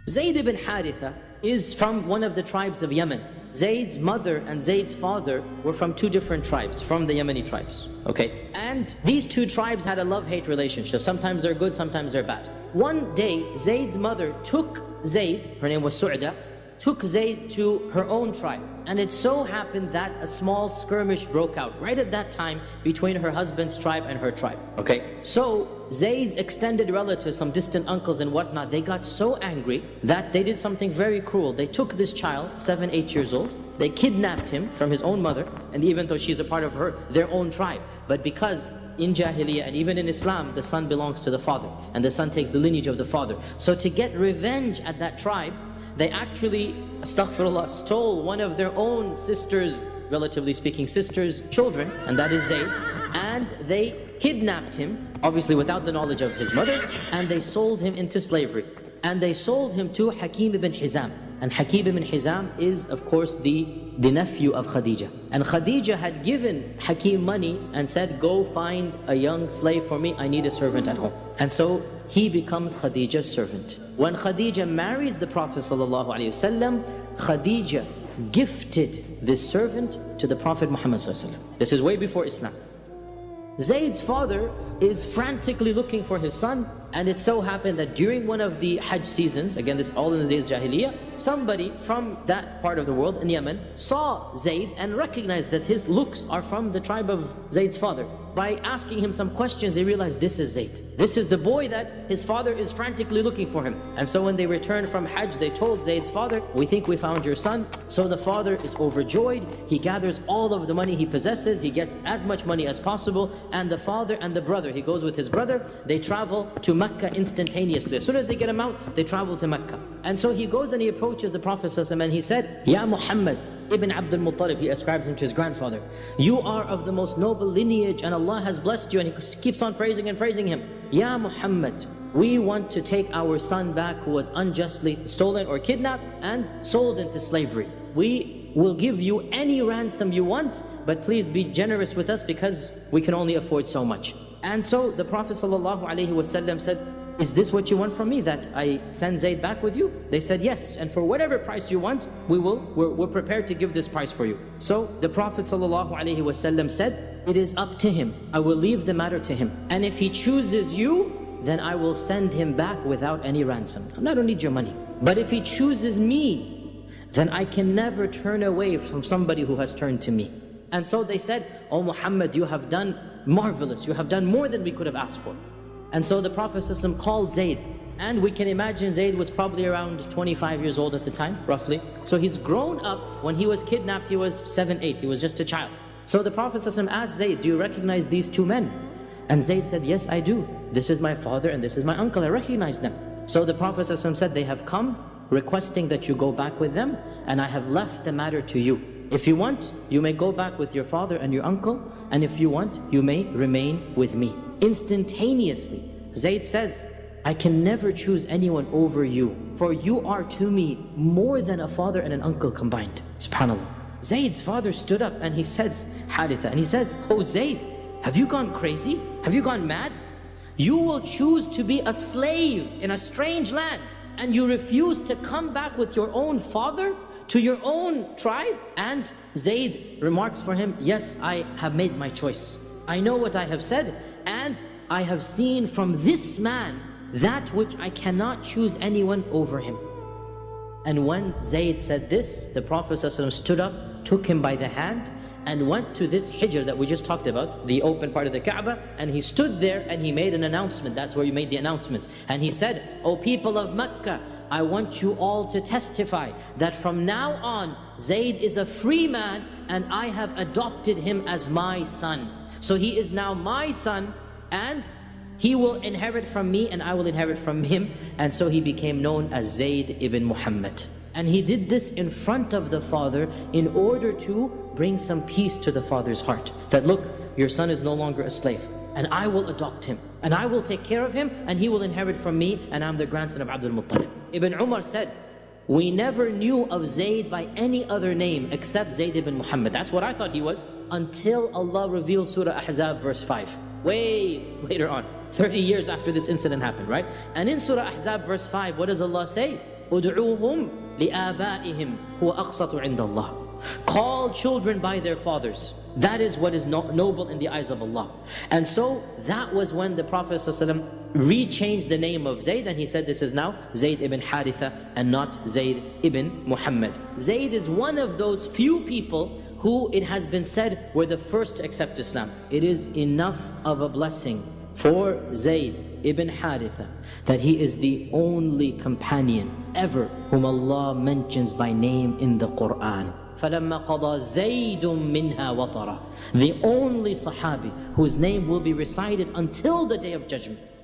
Zayd ibn Haritha is from one of the tribes of Yemen. Zayd's mother and Zayd's father were from two different tribes, from the Yemeni tribes. Okay? And these two tribes had a love-hate relationship. Sometimes they're good, sometimes they're bad. One day, Zayd's mother took Zayd, her name was Su'da, took Zayd to her own tribe. And it so happened that a small skirmish broke out right at that time between her husband's tribe and her tribe. Okay? So Zayd's extended relatives, some distant uncles and whatnot, they got so angry that they did something very cruel. They took this child, 7, 8 years old, they kidnapped him from his own mother, and even though she's a part of their own tribe. But because in Jahiliyyah and even in Islam, the son belongs to the father, and the son takes the lineage of the father. So to get revenge at that tribe, they actually, astaghfirullah, stole one of their own sisters, relatively speaking, sisters' children, and that is Zayd, and they kidnapped him, obviously without the knowledge of his mother, and they sold him into slavery. And they sold him to Hakim ibn Hizam. And Hakim ibn Hizam is, of course, the nephew of Khadija. And Khadija had given Hakim money and said, go find a young slave for me, I need a servant at home. And so he becomes Khadija's servant. When Khadija marries the Prophet ﷺ, Khadija gifted this servant to the Prophet Muhammad ﷺ. This is way before Islam. Zayd's father is frantically looking for his son, and it so happened that during one of the Hajj seasons, again this all in the days of Jahiliyyah, somebody from that part of the world in Yemen saw Zayd and recognized that his looks are from the tribe of Zayd's father. By asking him some questions, they realized this is Zayd. This is the boy that his father is frantically looking for him. And so when they returned from Hajj, they told Zayd's father, we think we found your son. So the father is overjoyed. He gathers all of the money he possesses. He gets as much money as possible. And the father and the brother, he goes with his brother, they travel to Mecca instantaneously. As soon as they get him out, they travel to Mecca. And so he goes and he approaches the Prophet ﷺ and he said, Ya Muhammad ibn Abdul Muttalib, he ascribes him to his grandfather, you are of the most noble lineage and Allah has blessed you. And he keeps on praising and praising him. Ya Muhammad, we want to take our son back who was unjustly stolen or kidnapped and sold into slavery. We will give you any ransom you want, but please be generous with us because we can only afford so much. And so the Prophet ﷺ said, is this what you want from me, that I send Zayd back with you? They said yes, and for whatever price you want, we're prepared to give this price for you. So the Prophet ﷺ said, it is up to him. I will leave the matter to him. And if he chooses you, then I will send him back without any ransom. I don't need your money. But if he chooses me, then I can never turn away from somebody who has turned to me. And so they said, oh Muhammad, you have done marvelous. You have done more than we could have asked for. And so the Prophet ﷺ called Zayd. And we can imagine Zayd was probably around 25 years old at the time, roughly. So he's grown up. When he was kidnapped, he was 7, 8. He was just a child. So the Prophet ﷺ asked Zayd, do you recognize these two men? And Zayd said, yes, I do. This is my father and this is my uncle. I recognize them. So the Prophet ﷺ said, they have come requesting that you go back with them, and I have left the matter to you. If you want, you may go back with your father and your uncle, and if you want, you may remain with me. Instantaneously, Zayd says, I can never choose anyone over you, for you are to me more than a father and an uncle combined. SubhanAllah. Zayd's father stood up and he says, Haritha, and he says, oh Zayd, have you gone crazy? Have you gone mad? You will choose to be a slave in a strange land, and you refuse to come back with your own father to your own tribe? And Zayd remarks for him, yes, I have made my choice. I know what I have said, and I have seen from this man that which I cannot choose anyone over him. And when Zayd said this, the Prophet ﷺ stood up, took him by the hand, and went to this hijr that we just talked about, the open part of the Kaaba, and he stood there and he made an announcement. That's where he made the announcements. And he said, O people of Mecca, I want you all to testify that from now on, Zayd is a free man and I have adopted him as my son. So he is now my son, and he will inherit from me and I will inherit from him. And so he became known as Zayd ibn Muhammad. And he did this in front of the father in order to bring some peace to the father's heart. That look, your son is no longer a slave, and I will adopt him, and I will take care of him, and he will inherit from me, and I'm the grandson of Abdul Muttalib. Ibn Umar said, we never knew of Zayd by any other name except Zayd ibn Muhammad. That's what I thought he was, until Allah revealed Surah Ahzab verse 5. Way later on, 30 years after this incident happened, right? And in Surah Ahzab verse 5, what does Allah say? ادعوهم لآبائهم هو أقسط عند الله. Call children by their fathers. That is what is noble in the eyes of Allah. And so that was when the Prophet ﷺ rechanged the name of Zayd, and he said this is now Zayd ibn Haritha and not Zayd ibn Muhammad. Zayd is one of those few people who it has been said were the first to accept Islam. It is enough of a blessing for Zayd ibn Haritha that he is the only companion ever whom Allah mentions by name in the Quran. فَلَمَّا قَضَى زَيْدٌ مِّنْهَا وَطَرًا. The only Sahabi whose name will be recited until the Day of Judgment.